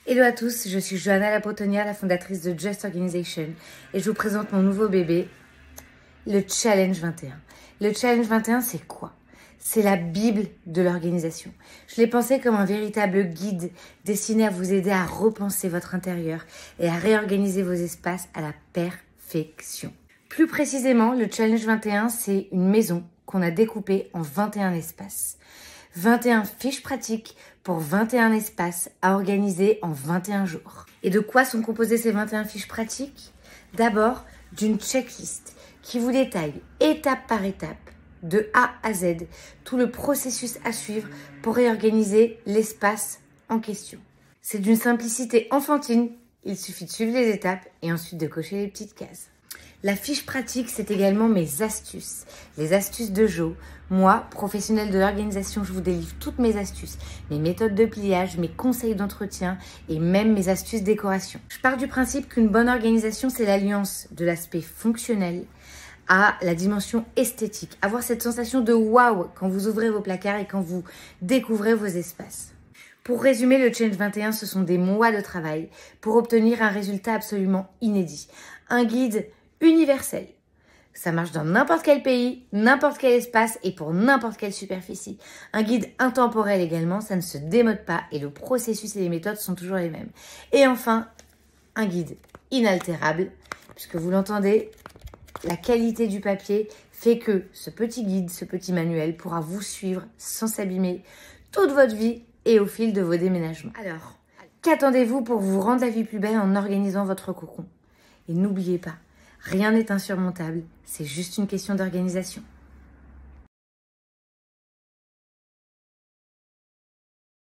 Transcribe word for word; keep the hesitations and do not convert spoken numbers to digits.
Hello à tous, je suis Johanna La Bretonnière, la fondatrice de Just Organization et je vous présente mon nouveau bébé, le Challenge vingt et un. Le Challenge vingt et un, c'est quoi? C'est la Bible de l'organisation. Je l'ai pensé comme un véritable guide destiné à vous aider à repenser votre intérieur et à réorganiser vos espaces à la perfection. Plus précisément, le Challenge vingt et un, c'est une maison qu'on a découpée en vingt et un espaces. vingt et un fiches pratiques pour vingt et un espaces à organiser en vingt et un jours. Et de quoi sont composées ces vingt et un fiches pratiques? D'abord, d'une checklist qui vous détaille étape par étape, de A à Z, tout le processus à suivre pour réorganiser l'espace en question. C'est d'une simplicité enfantine, il suffit de suivre les étapes et ensuite de cocher les petites cases. La fiche pratique, c'est également mes astuces, les astuces de Jo. Moi, professionnelle de l'organisation, je vous délivre toutes mes astuces, mes méthodes de pliage, mes conseils d'entretien et même mes astuces décoration. Je pars du principe qu'une bonne organisation, c'est l'alliance de l'aspect fonctionnel à la dimension esthétique. Avoir cette sensation de waouh quand vous ouvrez vos placards et quand vous découvrez vos espaces. Pour résumer, le Challenge vingt et un, ce sont des mois de travail pour obtenir un résultat absolument inédit. Un guide universel. Ça marche dans n'importe quel pays, n'importe quel espace et pour n'importe quelle superficie. Un guide intemporel également, ça ne se démode pas et le processus et les méthodes sont toujours les mêmes. Et enfin, un guide inaltérable, puisque vous l'entendez, la qualité du papier fait que ce petit guide, ce petit manuel pourra vous suivre sans s'abîmer toute votre vie et au fil de vos déménagements. Alors, qu'attendez-vous pour vous rendre la vie plus belle en organisant votre cocon? Et n'oubliez pas, rien n'est insurmontable, c'est juste une question d'organisation.